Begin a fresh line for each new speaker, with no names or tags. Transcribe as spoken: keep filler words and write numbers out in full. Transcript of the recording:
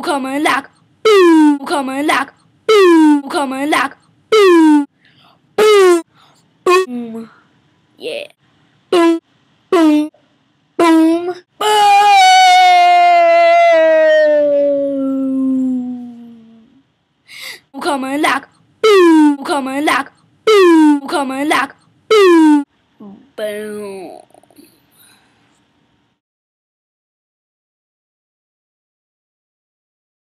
coming like boom, coming like boom, coming like boom, boom, boom, yeah, boom, boom, boom, boom, coming like boom, coming like boom, coming like boom, boom.